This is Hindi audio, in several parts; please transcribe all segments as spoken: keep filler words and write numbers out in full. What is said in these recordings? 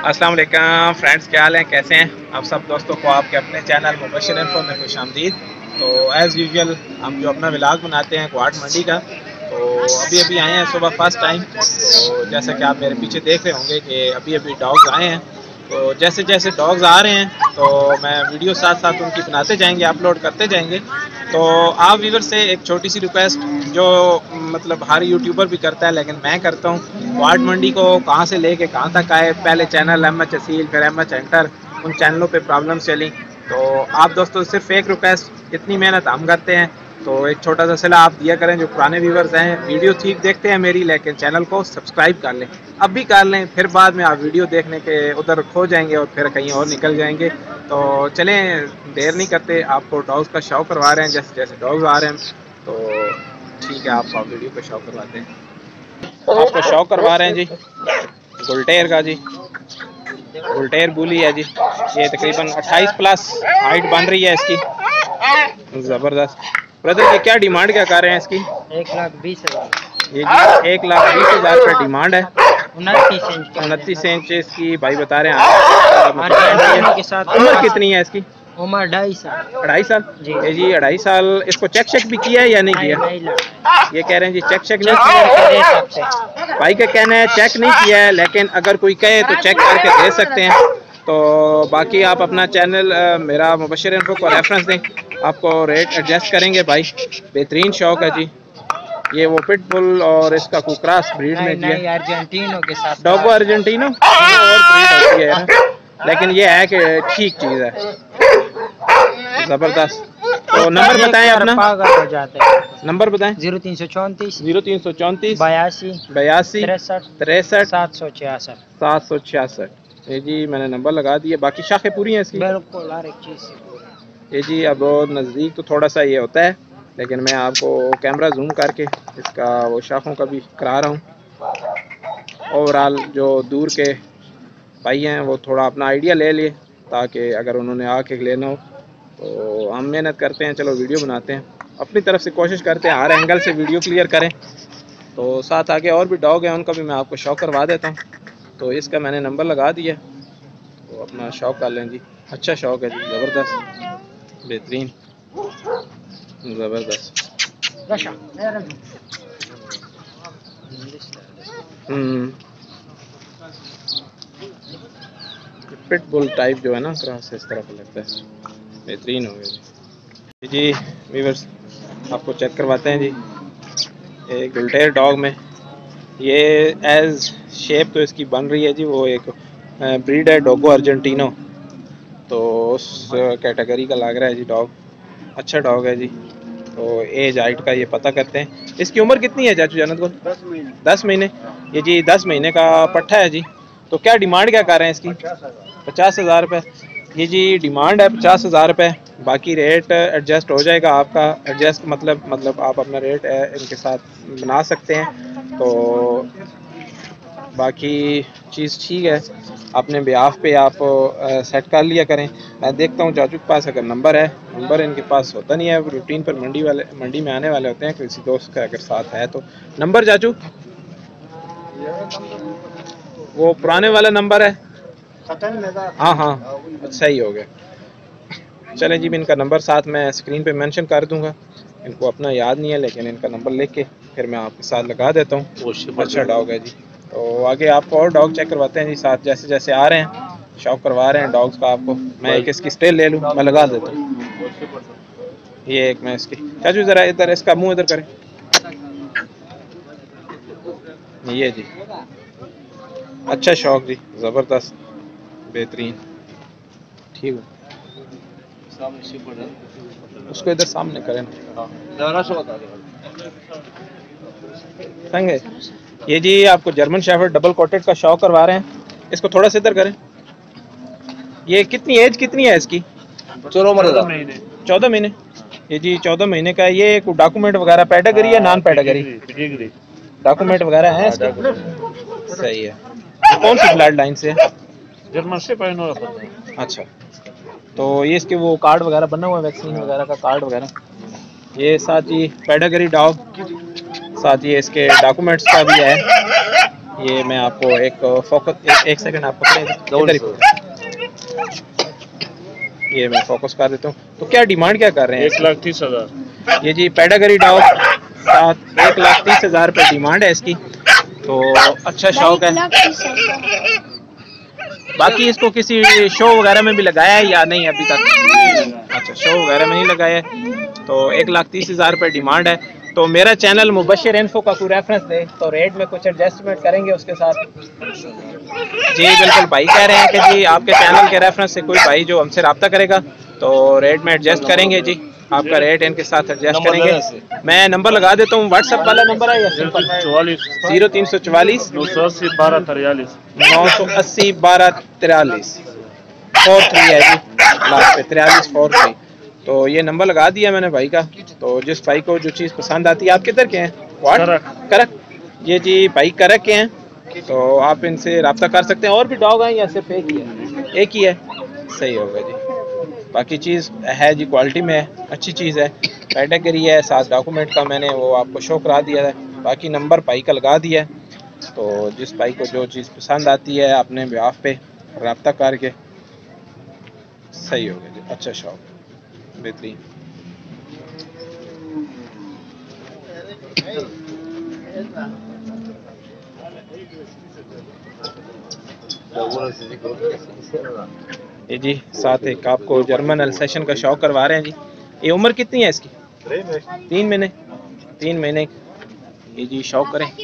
अस्सलाम वालेकुम फ्रेंड्स, क्या हाल हैं, कैसे हैं आप सब दोस्तों को आपके अपने चैनल मुबशिर इन्फो में खुश आमदीद। तो एज़ यूजुअल हम जो अपना व्लॉग बनाते हैं क्वाड मंडी का, तो अभी अभी आए हैं सुबह फर्स्ट टाइम। तो जैसा कि आप मेरे पीछे देख रहे होंगे कि अभी अभी डॉग्स आए हैं। तो जैसे जैसे डॉग्स आ रहे हैं तो मैं वीडियो साथ साथ उनकी बनाते जाएंगे, अपलोड करते जाएंगे। तो आप व्यूअर से एक छोटी सी रिक्वेस्ट, जो मतलब हर यूट्यूबर भी करता है लेकिन मैं करता हूँ, क्वाड मंडी को कहाँ से लेके कहाँ तक आए। पहले चैनल एम एच असील, फिर एम एच एंटर, उन चैनलों पे प्रॉब्लम्स चली। तो आप दोस्तों सिर्फ एक रिक्वेस्ट, इतनी मेहनत हम करते हैं तो एक छोटा सा सिला आप दिया करें। जो पुराने व्यूवर्स हैं, वीडियो ठीक देखते हैं मेरी, लेकिन चैनल को सब्सक्राइब कर लें, अब भी कर लें। फिर बाद में आप वीडियो देखने के उधर खो जाएंगे और फिर कहीं और निकल जाएंगे। तो चलें, देर नहीं करते, आपको डॉग्स का शौक करवा रहे हैं। जैसे जैसे डॉग्स आ रहे हैं तो ठीक है, आपको वीडियो का शौक करवाते हैं। आपको शौक करवा रहे हैं जी गुलटेर का। जी गुलटेर बुली है जी, ये तकरीबन अट्ठाईस प्लस हाइट बन रही है इसकी, ज़बरदस्त। ब्रदर ये क्या डिमांड क्या कर रहे हैं इसकी? एक लाख बीस हजार ये जी एक लाख बीस हज़ार रुपये डिमांड है। उनतीस इंच उनतीस इंच इसकी भाई बता रहे हैं। के साथ उम्र कितनी है इसकी? उम्र ढाई साल अढ़ाई साल जी। ये जी अढ़ाई साल। इसको चेक चेक भी किया है या नहीं किया? नहीं लगा। ये कह रहे हैं जी चेक चेक नहीं चेक किया। करके दे सकते। भाई का कहना है चेक नहीं किया है, लेकिन अगर कोई कहे तो चेक करके दे सकते हैं। तो बाकी आप अपना चैनल मेरा मुबशिर इन्फो को रेफरेंस दें, आपको रेट एडजस्ट करेंगे भाई। बेहतरीन शौक है जी। ये वो पिट बुल और इसका कुक्रास ब्रीड में जी है। अर्जेंटीनो के साथ डॉगो अर्जेंटीनो और ब्रीड होती है, लेकिन ये है कि ठीक चीज़ है, ज़बरदस्त। तो नंबर बताएं अपना, पागल हो जाते हैं। नंबर बताएं। जीरो तीन सौ चौंतीस जीरो तीन सौ चौंतीस बयासी बयासी तिरसठ तिरसठ सात सौ छियासठ सात सौ छियासठ। ये जी मैंने नंबर लगा दिए। बाकी शाखें पूरी हैं इसकी? बिल्कुल हर एक चीज़ से। ये जी अब नज़दीक तो थोड़ा सा ये होता है, लेकिन मैं आपको कैमरा जूम करके इसका वो शाखों का भी करा रहा हूँ। ओवरऑल जो दूर के भाई हैं वो थोड़ा अपना आइडिया ले लिए, ताकि अगर उन्होंने आके लेना हो तो हम मेहनत करते हैं, चलो वीडियो बनाते हैं, अपनी तरफ से कोशिश करते हैं हर एंगल से वीडियो क्लियर करें। तो साथ आगे और भी डॉग हैं, उनका भी मैं आपको शौक करवा देता हूँ। तो इसका मैंने नंबर लगा दिया, तो अपना शौक कर लें जी। अच्छा शौक है जी, ज़बरदस्त, बेहतरीन, ज़बरदस्त। हम्म पिट बुल टाइप जो है ना, क्रॉस इस तरह का लगता है, बेहतरीन हो गया जी। जी व्यूअर्स आपको चेक करवाते हैं जी। ये गुलटेर डॉग में ये एज शेप तो इसकी बन रही है जी, वो एक ब्रीड है डोगो अर्जेंटीनो, तो उस कैटेगरी का लग रहा है जी डॉग। अच्छा डॉग है जी। तो एज हाइट का ये पता करते हैं। इसकी उम्र कितनी है चाचू जानत को? दस महीने दस महीने ये जी दस महीने का पट्ठा है जी। तो क्या डिमांड क्या कर रहे हैं इसकी? पचास हज़ार रुपये। ये जी डिमांड है पचास हज़ार रुपये। बाकी रेट एडजस्ट हो जाएगा आपका। एडजस्ट मतलब मतलब आप अपना रेट इनके साथ बना सकते हैं। तो बाकी चीज़ ठीक है, अपने ब्याह पे आप सेट कर लिया करें। मैं देखता हूँ चाचू के पास अगर नंबर है, नंबर इनके पास होता नहीं है, रूटीन पर मंडी वाले मंडी में आने वाले होते हैं। किसी दोस्त का अगर साथ है तो नंबर चाचू, वो पुराने वाला नंबर है? हाँ हाँ सही हो गया। चलें जी, इनका नंबर साथ मैं स्क्रीन पे मेंशन कर दूंगा। इनको अपना याद नहीं है, लेकिन इनका नंबर लिख के फिर मैं आपके साथ लगा देता हूँ। अच्छा डॉग है जी। तो आगे आपको और डॉग चेक करवाते हैं जी साथ, जैसे जैसे आ रहे हैं शौक करवा रहे हैं डॉग्स का आपको। मैं एक इसकी स्टेल ले लूँ, मैं लगा देता हूँ। ये एक मैं इसकी, चाचू ज़रा इधर इसका मुँह इधर करें। ये जी अच्छा शौक जी, ज़बरदस्त, बेहतरीन, ठीक है। उसको इधर सामने करें संगे। ये जी आपको जर्मन शेफर्ड डबल कोटेड का शौक करवा रहे हैं। इसको थोड़ा सा इधर करें। ये कितनी एज कितनी है इसकी? चौदह महीने चौदह महीने ये जी चौदह महीने का। ये डॉक्यूमेंट वगैरह पेडागरी या नॉन पेडागरी? डॉक्यूमेंट वगैरह हैं इसके? सही है। कौन सी ब्लड लाइन से? जर्मन से पैनो। अच्छा, तो ये इसके वो कार्ड वगैरह बना हुआ है, वैक्सीन वगैरह का कार्ड वगैरह। ये साथ ही पेडागरी डॉग, साथ ही इसके डॉक्यूमेंट्स का भी है। یہ میں آپ کو ایک فوکس ایک, ایک سیکنڈ آپ پکڑیں، یہ میں فوکس کر دیتا ہوں. تو کیا ڈیمانڈ کیا کر رہے ہیں؟ ایک لاکھ تیس ہزار. یہ جی پیڈاگری ڈاگ ساتھ ایک لاکھ تیس ہزار روپے ڈیمانڈ ہے اس کی. تو اچھا شوق ہے. باقی اس کو کسی شو وغیرہ میں بھی لگایا ہے یا نہیں ابھی تک؟ اچھا شو وغیرہ میں نہیں لگایا ہے. تو ایک لاکھ تیس ہزار روپے ڈیمانڈ ہے. تو میرا چینل مبشر انفو کا کوئی ریفرنس دے تو ریٹ میں کچھ ایڈجسٹمنٹ کریں گے اس کے ساتھ. جی بالکل، بھائی کہہ رہے ہیں کہ جی آپ کے چینل کے ریفرنس سے کوئی بھائی جو ہم سے رابطہ کرے گا تو ریٹ میں ایڈجسٹ کریں گے. جی آپ کا ریٹ ان کے ساتھ ایڈجسٹ کریں گے. میں نمبر لگا دیتا ہوں، واٹس ایپ والا نمبر ہے یا سمپل؟ چوالیس زیرو تین سو چوالیس نو سو اسی بارہ تریالیس نو سو اسی بارہ تریالیس فور تھری ہے جی لاسٹ پہ تریالیس فور تھری. تو یہ نمبر لگا دیا میں نے بھائی کا. تو جس بھائی کو جو چیز پسند آتی ہے، آپ کدھر کے ہیں؟ واٹ کرک؟ یہ جی بھائی کرک کے ہیں. تو آپ ان سے رابطہ کر سکتے ہیں. اور بھی ڈاگ ہیں یا صرف ایک ہی ہے؟ ایک ہی ہے، صحیح ہوگا جی. باقی چیز ہے جی کوالٹی میں ہے، اچھی چیز ہے. پیڈاگری ہے ساتھ ڈاکومنٹ کا، میں نے وہ آپ کو شو کرا دیا ہے. باقی نمبر بھائی کا لگا دیا ہے. تو جس بھائی کو جو چیز پسند آتی ہے اپنے بیاف پہ رابطہ کر کے صحیح ہوگا جی. اچھا شوق، بہترین. یہ جی ساتھ ایک آپ کو جرمن السیشن کا شوق کروا رہے ہیں جی. یہ عمر کتنی ہے اس کی؟ تین مہینے تین مہینے یہ جی شوق کریں.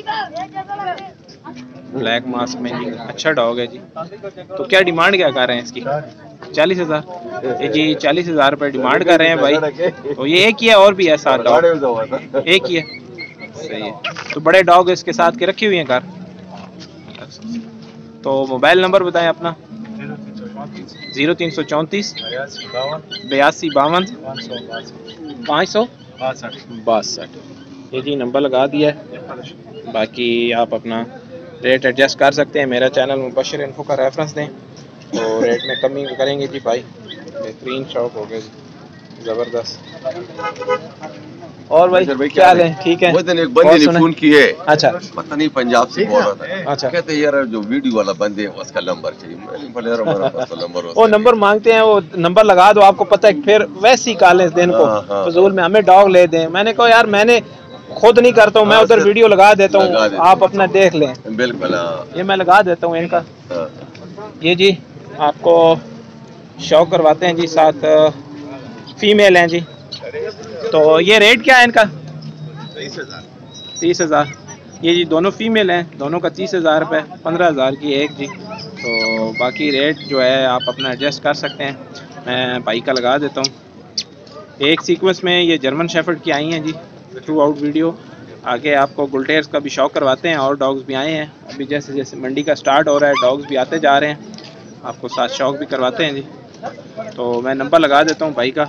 بلیک ماسک میں جی اچھا ڈاگ ہے جی. تو کیا ڈیمانڈ کیا کر رہے ہیں اس کی؟ چالیس ہزار یہ جی چالیس ہزار روپے ڈیمانڈ کر رہے ہیں بھائی. تو یہ ایک ہی ہے اور بھی ہے ساتھ ڈاگ؟ ایک ہی ہے، صحیح ہے. تو بڑے ڈاگ اس کے ساتھ کے رکھی ہوئی ہیں گھر. تو موبائل نمبر بتائیں اپنا. زیرو تین سو چونتیس بیاسی باون پانچ سو باسٹھ. یہ جی نمبر لگا دیا ہے. باقی آپ اپنا ریٹ ایڈجسٹ کر سکتے ہیں. میرا چینل مبشر انفو کا ریفرنس دیں تو ریٹ میں کمی کریں گے جی بھائی. بہترین شوق ہو گیا جی، زبردست. اور بھائی کیا حال ہے؟ ٹھیک ہے. وہ دن ایک بندے نے فون کی ہے، اچھا پتہ نہیں پنجاب سے بول رہا تھا. اچھا کہتے ہیں یار جو ویڈیو والا بندے ہیں اس کا نمبر چاہیے. میں نے بولا یار ہمارا پاس تو نمبر وہ نمبر مانگتے ہیں، وہ نمبر لگا دو. آپ کو پتہ ہے پھر ویسی کالیں دن کو فضول میں ہمیں ڈاگ لے دیں. میں نے کہا یار میں نے خود نہیں کرتا ہوں، میں ادھر ویڈیو لگا دیتا ہوں، آپ اپنا دیکھ لیں. بالکل یہ میں لگا دیتا ہوں ان کا. یہ جی آپ کو شوق کرواتے ہیں جی. ساتھ فیمیل ہیں جی. تو یہ ریٹ کیا ہے ان کا؟ تیس ہزار. یہ جی دونوں فیمیل ہیں، دونوں کا تیس ہزار روپے، پندرہ ہزار کی ایک جی. تو باقی ریٹ جو ہے آپ اپنا ایڈجسٹ کر سکتے ہیں. میں بھائی کا لگا دیتا ہوں. ایک سیکوینس میں یہ جرمن شیفرڈ کی آئی ہیں جی تھرو آؤٹ ویڈیو. آگے آپ کو گلٹیرز کا بھی شوق کرواتے ہیں اور ڈاگز بھی آئے ہیں. ابھی جیسے جیسے منڈی کا سٹارٹ ہو رہا ہے ڈاگز بھی آتے جا رہے ہیں. آپ کو ساتھ شوق بھی کرواتے ہیں جی. تو میں نمبر لگا دیتا ہوں بھائی کا.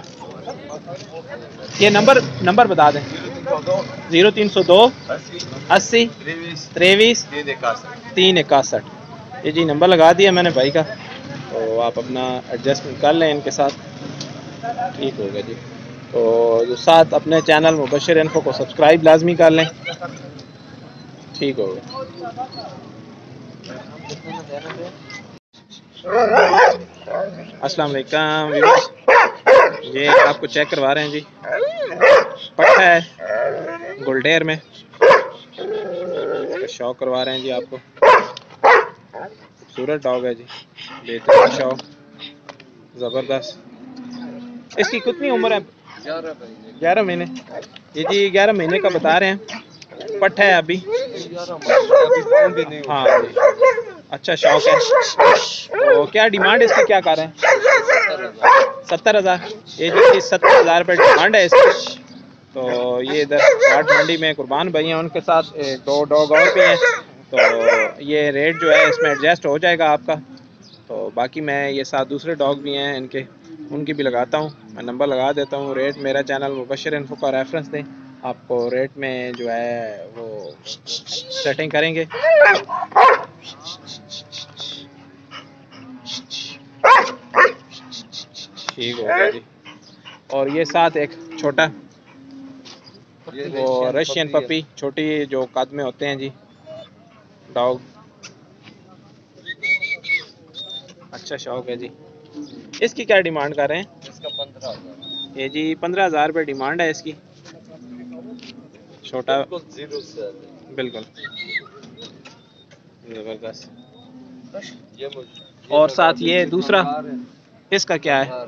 یہ نمبر نمبر بتا دیں. زیرو تین سو دو اسی تریویس تین اکاسٹھ. یہ جی نمبر لگا دیا میں نے بھائی کا. تو آپ اپنا ایڈجسٹمنٹ کر لیں ان کے ساتھ، ٹھیک ہوگا جی. تو جو ساتھ اپنے چینل مبشر انفو کو سبسکرائب لازمی کر لیں، ٹھیک ہوگا. السلام علیکم ویورز. یہ آپ کو چیک کروا رہے ہیں جی. پٹھا ہے گلڈیر میں، اس کا شوق کروا رہے ہیں جی آپ کو. خوبصورت ڈاگ ہے جی، بہترین شوق، زبردست. اس کی کتنی عمر ہے؟ گیارہ مہینے. یہ جی گیارہ مہینے کا بتا رہے ہیں. پٹھا ہے ابھی، ہاں جی اچھا شوق ہے. تو کیا ڈیمانڈ اس کی کیا کر رہے ہیں؟ ستر ہزار. یہ جی ستر ہزار روپے ڈیمانڈ ہے اس کی. تو یہ ادھر واٹ منڈی میں قربان بھائی ہیں، ان کے ساتھ دو ڈاگ اور بھی ہیں. تو یہ ریٹ جو ہے اس میں ایڈجسٹ ہو جائے گا آپ کا. تو باقی میں یہ ساتھ دوسرے ڈاگ بھی ہیں ان کے، ان کی بھی لگاتا ہوں. میں نمبر لگا دیتا ہوں. ریٹ میرا چینل مبشر انفو کا ریفرنس دیں، آپ کو ریٹ میں جو ہے وہ سیٹنگ کریں گے. ٹھیک ہوگا جی. اور یہ ساتھ ایک چھوٹا وہ رشین پپی، چھوٹی جو قد میں ہوتے ہیں جی ڈاگ. अच्छा शौक है जी। इसकी क्या डिमांड कर रहे हैं? इसका पंद्रह हजार। ये जी पंद्रह हजार रुपये डिमांड है इसकी। छोटा जीरो से बिल्कुल जबरदस्त। ये और साथ ये दूसरा इसका क्या है?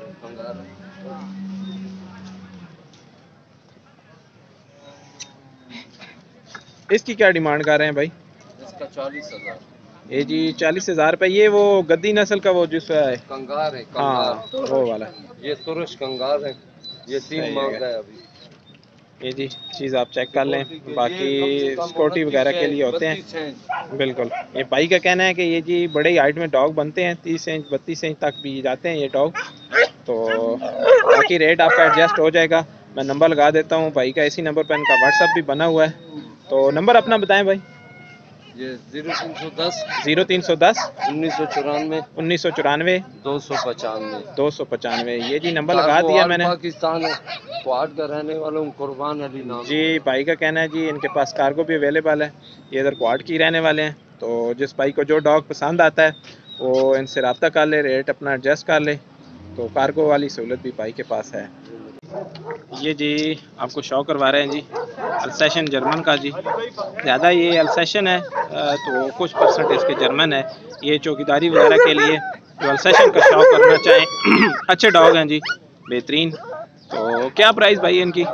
इसकी क्या डिमांड कर रहे हैं भाई? इसका चालीस हजार। ये जी चालीस हजार रुपये। ये वो गद्दी नस्ल का वो जिस है कंगार है, हाँ कंगार। वो वाला। ये तुरश कंगार है, ये सही तीन है। मांग है अभी। ये जी चीज़ आप चेक कर लें, बाकी सिक्योरिटी वगैरह के लिए होते हैं। बिल्कुल ये भाई का कहना है कि ये जी बड़े हाइट में डॉग बनते हैं, तीस इंच बत्तीस इंच तक भी जाते हैं ये डॉग। तो बाकी रेट आपका एडजस्ट हो जाएगा। मैं नंबर लगा देता हूँ भाई का, इसी नंबर पर इनका व्हाट्सअप भी बना हुआ है। तो नंबर अपना बताएं भाई। ये जीरो तीन सौ दस ज़ीरो तीन सौ दस उन्नीस सौ चौरानवे उन्नीस सौ चौरानवे दो सौ पचानवे दो सौ पचानवे। ये जी नंबर लगा दिया मैंने। पाकिस्तान है, क्वाड का रहने वाला हूँ, कुर्बान अली नाम जी भाई का कहना है जी इनके पास कार्गो भी अवेलेबल है। ये इधर क्वाड की रहने वाले हैं। तो जिस भाई को जो डॉग पसंद आता है वो इनसे रब्ता कर ले, रेट अपना एडजस्ट कर ले। तो कार्गो वाली सहूलत भी भाई के पास है। ये जी आपको शो करवा रहे हैं जी अल्सेशन जर्मन का जी। ज़्यादा ये अल्सेशन है तो कुछ परसेंट इसके जर्मन है। ये चौकीदारी वगैरह के लिए जो अल्सेशन का शौक करना चाहें अच्छे डॉग हैं जी, बेहतरीन। तो क्या प्राइस भाई इनकी?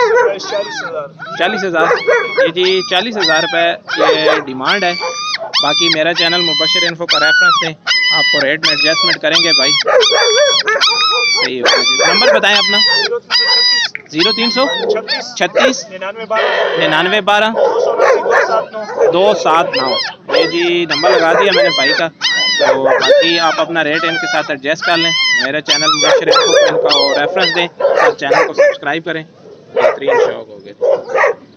चालीस हज़ार। ये जी चालीस हज़ार रुपये ये डिमांड है। बाकी मेरा चैनल मुबशिर इन्फो का रेफरेंस दें, आपको रेट में एडजस्टमेंट करेंगे भाई। सही होगा जी। नंबर बताएं अपना। जीरो तीन सौ छत्तीस निन्यानवे बारह दो सात नौ। ये जी नंबर लगा दिया मैंने भाई का। तो बाकी आप अपना रेट इनके साथ एडजस्ट कर लें। मेरा चैनल मुबशिर इन्फो को इनका रेफरेंस दें और चैनल को सब्सक्राइब करें। बेहतरीन शौक हो गया।